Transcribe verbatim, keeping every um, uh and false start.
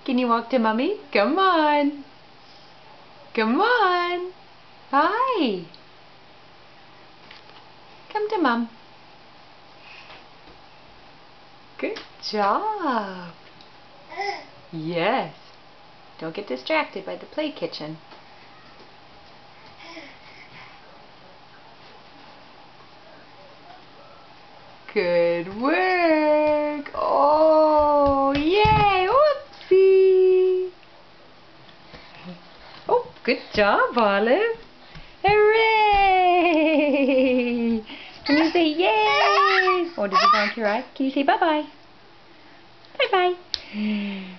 Can you walk to Mommy? Come on. Come on. Hi. Come to Mom. Good job. Yes. Don't get distracted by the play kitchen. Good work. Oh, yay. Whoopsie. Oh, good job, Olive. Hooray. Can you say yay? Oh, did you bonk your eye? Can you say bye-bye? Bye-bye.